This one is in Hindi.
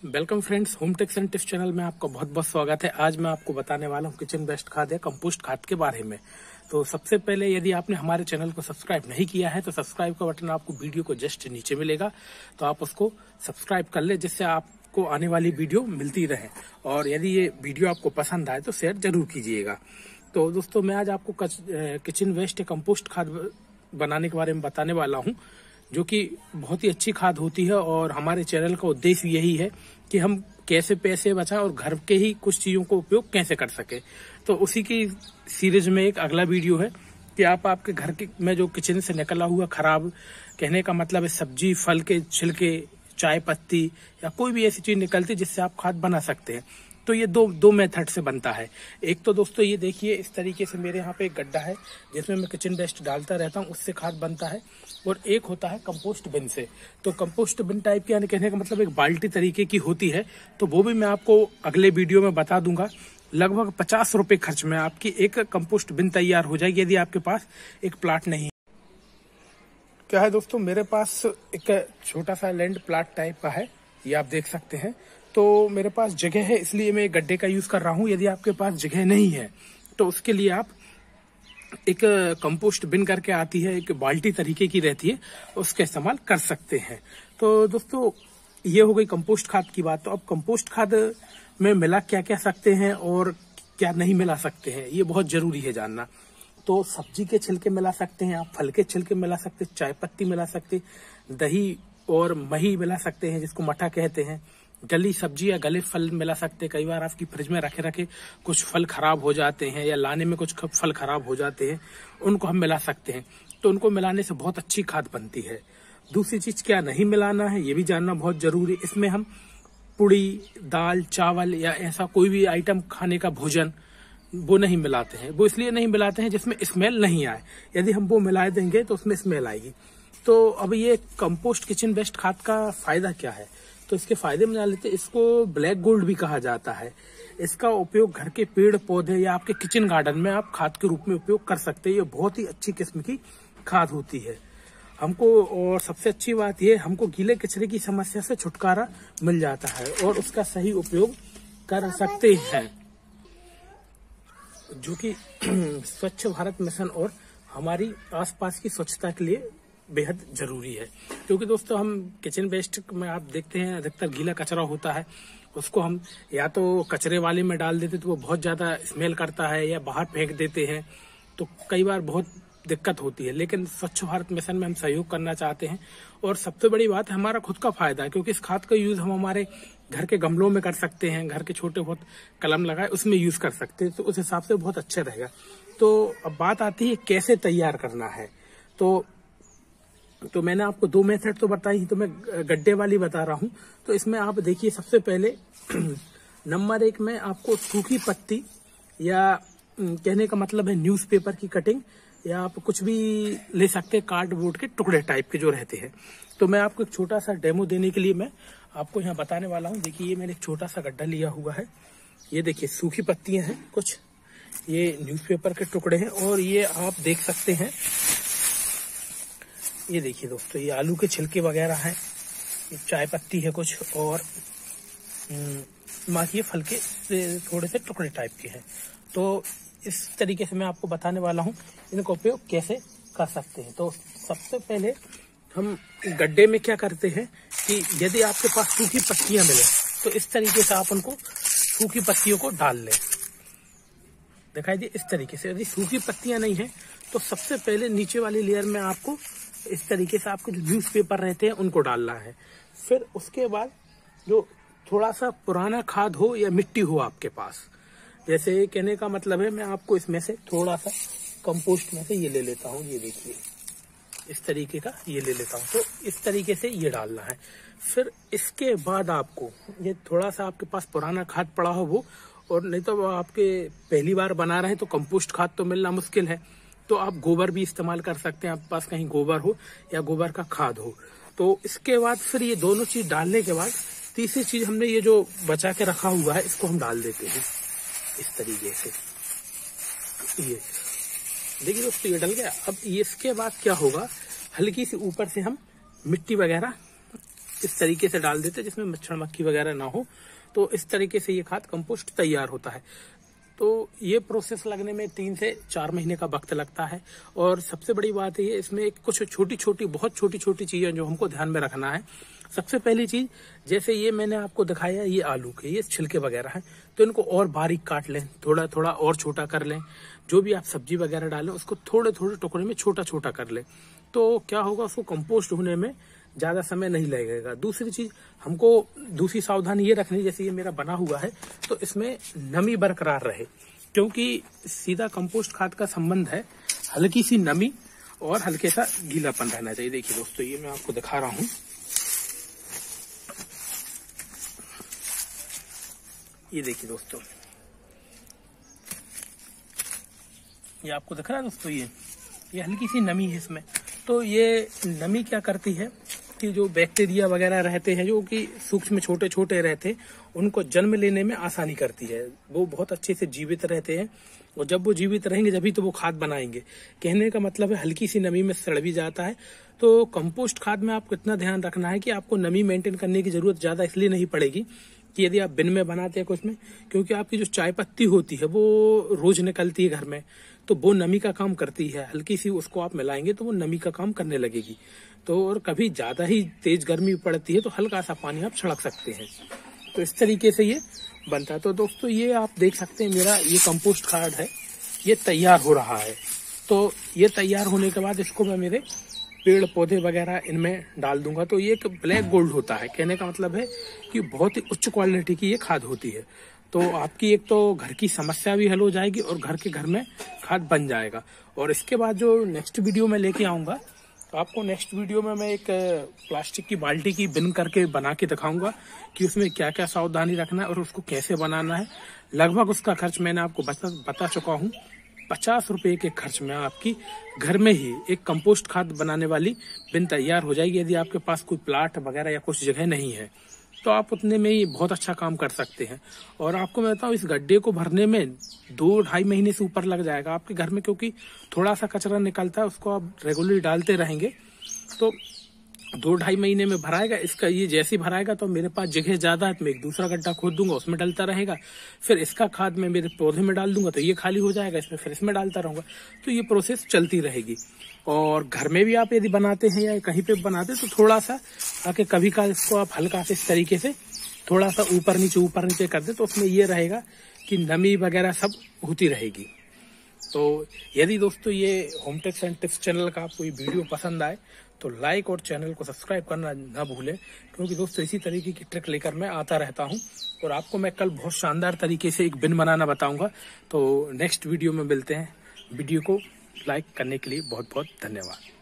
Welcome friends, home techs and tips channel में आपका बहुत बहुत स्वागत है। आज मैं आपको बताने वाला हूं किचन बेस्ट खाद या कंपोस्ट खाद के बारे में। तो सबसे पहले यदि आपने हमारे चैनल को सब्सक्राइब नहीं किया है तो सब्सक्राइब का बटन आपको वीडियो को जस्ट नीचे मिलेगा, तो आप उसको सब्सक्राइब कर ले जिससे आपको आने वाली वीडियो मिलती रहे। और यदि ये वीडियो आपको पसंद आए तो शेयर जरूर कीजिएगा। तो दोस्तों, मैं आज आपको किचन वेस्ट या कंपोस्ट खाद बनाने के बारे में बताने वाला हूँ, जो कि बहुत ही अच्छी खाद होती है। और हमारे चैनल का उद्देश्य यही है कि हम कैसे पैसे बचाएं और घर के ही कुछ चीजों को उपयोग कैसे कर सके। तो उसी की सीरीज में एक अगला वीडियो है कि आप आपके घर के में जो किचन से निकला हुआ खराब, कहने का मतलब है सब्जी, फल के छिलके, चाय पत्ती या कोई भी ऐसी चीज निकलती जिससे आप खाद बना सकते हैं। तो ये दो मेथड से बनता है। एक तो दोस्तों ये देखिए, इस तरीके से मेरे यहाँ पे एक गड्ढा है जिसमें मैं किचन वेस्ट डालता रहता हूँ, उससे खाद बनता है। और एक होता है कंपोस्ट बिन से। तो कंपोस्ट बिन टाइप की, यानी कहने का मतलब एक बाल्टी तरीके की होती है। तो वो भी मैं आपको अगले वीडियो में बता दूंगा। लगभग 50 रुपए खर्च में आपकी एक कंपोस्ट बिन तैयार हो जाएगी यदि आपके पास एक प्लाट नहीं है। क्या है दोस्तों, मेरे पास एक छोटा सा लैंड प्लाट टाइप का है, ये आप देख सकते हैं। तो मेरे पास जगह है, इसलिए मैं एक गड्ढे का यूज कर रहा हूँ। यदि आपके पास जगह नहीं है तो उसके लिए आप एक कंपोस्ट बिन करके आती है, एक बाल्टी तरीके की रहती है, उसका इस्तेमाल कर सकते हैं। तो दोस्तों, ये हो गई कंपोस्ट खाद की बात। तो अब कंपोस्ट खाद में मिला क्या क्या सकते हैं और क्या नहीं मिला सकते हैं, ये बहुत जरूरी है जानना। तो सब्जी के छिलके मिला सकते हैं आप, फल के छिलके मिला सकते हैं, चाय पत्ती मिला सकते हैं, दही और मही मिला सकते हैं जिसको मठा कहते हैं, गली सब्जी या गले फल मिला सकते हैं। कई बार आपकी फ्रिज में रखे रखे कुछ फल खराब हो जाते हैं या लाने में कुछ फल खराब हो जाते हैं, उनको हम मिला सकते हैं। तो उनको मिलाने से बहुत अच्छी खाद बनती है। दूसरी चीज क्या नहीं मिलाना है, ये भी जानना बहुत जरूरी है। इसमें हम पुड़ी, दाल, चावल या ऐसा कोई भी आइटम खाने का भोजन वो नहीं मिलाते हैं। वो इसलिए नहीं मिलाते हैं जिसमें स्मेल नहीं आए। यदि हम वो मिला देंगे तो उसमें स्मेल आएगी। तो अब ये कंपोस्ट किचन वेस्ट खाद का फायदा क्या है, तो इसके फायदे में जान लेते हैं। इसको ब्लैक गोल्ड भी कहा जाता है। इसका उपयोग घर के पेड़ पौधे या आपके किचन गार्डन में आप खाद के रूप में उपयोग कर सकते हैं। ये बहुत ही अच्छी किस्म की खाद होती है हमको। और सबसे अच्छी बात ये, हमको गीले कचरे की समस्या से छुटकारा मिल जाता है और उसका सही उपयोग कर सकते हैं, जो कि स्वच्छ भारत मिशन और हमारी आसपास की स्वच्छता के लिए बेहद जरूरी है। क्योंकि दोस्तों, हम किचन वेस्ट में आप देखते हैं अधिकतर गीला कचरा होता है, उसको हम या तो कचरे वाले में डाल देते तो वो बहुत ज्यादा स्मेल करता है, या बाहर फेंक देते हैं, तो कई बार बहुत दिक्कत होती है। लेकिन स्वच्छ भारत मिशन में हम सहयोग करना चाहते हैं। और सबसे बड़ी बात है हमारा खुद का फायदा है, क्योंकि इस खाद का यूज हम हमारे घर के गमलों में कर सकते हैं, घर के छोटे बहुत कलम लगाए उसमें यूज कर सकते हैं। तो उस हिसाब से बहुत अच्छा रहेगा। तो अब बात आती है कैसे तैयार करना है। तो मैंने आपको दो मेथड तो बताई, तो मैं गड्ढे वाली बता रहा हूँ। तो इसमें आप देखिए, सबसे पहले नंबर 1 में आपको सूखी पत्ती या कहने का मतलब है न्यूज़पेपर की कटिंग, या आप कुछ भी ले सकते हैं, कार्डबोर्ड के टुकड़े टाइप के जो रहते हैं। तो मैं आपको एक छोटा सा डेमो देने के लिए मैं आपको यहाँ बताने वाला हूँ। देखिए, ये मैंने एक छोटा सा गड्ढा लिया हुआ है। ये देखिए सूखी पत्तियां हैं कुछ, ये न्यूज़पेपर के टुकड़े हैं, और ये आप देख सकते हैं, ये देखिए दोस्तों, ये आलू के छिलके वगैरह हैं, ये चाय पत्ती है कुछ, और बाकी ये फल के थोड़े से टुकड़े टाइप के हैं। तो इस तरीके से मैं आपको बताने वाला हूँ इनका उपयोग कैसे कर सकते हैं। तो सबसे पहले हम गड्ढे में क्या करते हैं कि यदि आपके पास सूखी पत्तियां मिले तो इस तरीके से आप उनको सूखी पत्तियों को डाल लें। दिखाई दे इस तरीके से। यदि सूखी पत्तियां नहीं है तो सबसे पहले नीचे वाली लेयर में आपको इस तरीके से आपके जो न्यूज़पेपर रहते हैं उनको डालना है। फिर उसके बाद जो थोड़ा सा पुराना खाद हो या मिट्टी हो आपके पास, जैसे कहने का मतलब है, मैं आपको इसमें से थोड़ा सा कंपोस्ट में से ये ले लेता हूँ। ये देखिए इस तरीके का ये ले लेता हूँ। तो इस तरीके से ये डालना है। फिर इसके बाद आपको ये थोड़ा सा आपके पास पुराना खाद पड़ा हो वो, और नहीं तो आपके पहली बार बना रहे हैं तो कंपोस्ट खाद तो मिलना मुश्किल है, तो आप गोबर भी इस्तेमाल कर सकते हैं, आपके पास कहीं गोबर हो या गोबर का खाद हो। तो इसके बाद फिर ये दोनों चीज डालने के बाद तीसरी चीज हमने ये जो बचा के रखा हुआ है इसको हम डाल देते हैं इस तरीके से। ये देखिए दोस्तों, ये डल गया। अब इसके बाद क्या होगा, हल्की सी ऊपर से हम मिट्टी वगैरह इस तरीके से डाल देते जिसमें मच्छर मक्खी वगैरह ना हो। तो इस तरीके से ये खाद कंपोस्ट तैयार होता है। तो ये प्रोसेस लगने में 3 से 4 महीने का वक्त लगता है। और सबसे बड़ी बात ये, इसमें एक कुछ बहुत छोटी छोटी चीजें जो हमको ध्यान में रखना है। सबसे पहली चीज, जैसे ये मैंने आपको दिखाया, ये आलू के ये छिलके वगैरह हैं, तो इनको और बारीक काट लें, थोड़ा थोड़ा और छोटा कर लें। जो भी आप सब्जी वगैरह डालें उसको थोड़े थोड़े टुकड़े में छोटा छोटा कर लें, तो क्या होगा, उसको कंपोस्ट होने में ज्यादा समय नहीं लगेगा। दूसरी चीज, हमको दूसरी सावधानी ये रखनी, जैसे ये मेरा बना हुआ है तो इसमें नमी बरकरार रहे, क्योंकि सीधा कंपोस्ट खाद का संबंध है हल्की सी नमी और हल्के सा गीलापन रहना चाहिए। देखिए दोस्तों, ये मैं आपको दिखा रहा हूं, ये देखिए दोस्तों, ये आपको दिख रहा है दोस्तों, ये हल्की सी नमी है इसमें। तो ये नमी क्या करती है कि जो बैक्टीरिया वगैरह रहते हैं, जो कि सूक्ष्म छोटे छोटे रहते हैं, उनको जन्म लेने में आसानी करती है। वो बहुत अच्छे से जीवित रहते हैं, और जब वो जीवित रहेंगे जभी तो वो खाद बनाएंगे। कहने का मतलब है हल्की सी नमी में सड़ भी जाता है। तो कंपोस्ट खाद में आपको इतना ध्यान रखना है कि आपको नमी मेंटेन करने की जरूरत ज्यादा इसलिए नहीं पड़ेगी कि यदि आप बिन में बनाते हैं कुछ में, क्योंकि आपकी जो चाय पत्ती होती है वो रोज निकलती है घर में, तो वो नमी का काम करती है। हल्की सी उसको आप मिलाएंगे तो वो नमी का काम करने लगेगी। तो और कभी ज्यादा ही तेज गर्मी पड़ती है तो हल्का सा पानी आप छिड़क सकते हैं। तो इस तरीके से ये बनता है। तो दोस्तों, ये आप देख सकते हैं, मेरा ये कंपोस्ट खाद है, ये तैयार हो रहा है। तो ये तैयार होने के बाद इसको मैं मेरे पेड़ पौधे वगैरह इनमें डाल दूंगा। तो ये एक ब्लैक गोल्ड होता है, कहने का मतलब है कि बहुत ही उच्च क्वालिटी की ये खाद होती है। तो आपकी एक तो घर की समस्या भी हल हो जाएगी और घर के घर में खाद बन जाएगा। और इसके बाद जो नेक्स्ट वीडियो में लेके आऊंगा, तो आपको नेक्स्ट वीडियो में मैं एक प्लास्टिक की बाल्टी की बिन करके बना के दिखाऊंगा कि उसमें क्या क्या सावधानी रखना है और उसको कैसे बनाना है। लगभग उसका खर्च मैंने आपको बता चुका हूँ। 50 रुपए के खर्च में आपकी घर में ही एक कंपोस्ट खाद बनाने वाली बिन तैयार हो जाएगी। यदि आपके पास कोई प्लाट वगैरह या कुछ जगह नहीं है तो आप उतने में ही बहुत अच्छा काम कर सकते हैं। और आपको मैं बताऊं, इस गड्ढे को भरने में 2-2.5 महीने से ऊपर लग जाएगा आपके घर में, क्योंकि थोड़ा सा कचरा निकलता है, उसको आप रेगुलरली डालते रहेंगे तो 2-2.5 महीने में भराएगा। इसका ये जैसे ही भराएगा तो मेरे पास जगह ज्यादा है तो मैं एक दूसरा गड्ढा खोद दूंगा, उसमें डलता रहेगा। फिर इसका खाद मैं मेरे पौधे में डाल दूंगा तो ये खाली हो जाएगा, इसमें फिर इसमें डालता रहूंगा। तो ये प्रोसेस चलती रहेगी। और घर में भी आप यदि बनाते हैं या कहीं पे बनाते हैं तो थोड़ा सा आके कभी का इसको आप हल्का से इस तरीके से थोड़ा सा ऊपर नीचे कर दे, तो उसमें ये रहेगा कि नमी वगैरह सब होती रहेगी। तो यदि दोस्तों ये होमटेक्स एंड टिप्स चैनल का आपको ये वीडियो पसंद आए तो लाइक और चैनल को सब्सक्राइब करना ना भूलें, क्योंकि दोस्तों इसी तरीके की ट्रिक लेकर मैं आता रहता हूं। और आपको मैं कल बहुत शानदार तरीके से एक बिन बनाना बताऊंगा। तो नेक्स्ट वीडियो में मिलते हैं। वीडियो को लाइक करने के लिए बहुत बहुत धन्यवाद।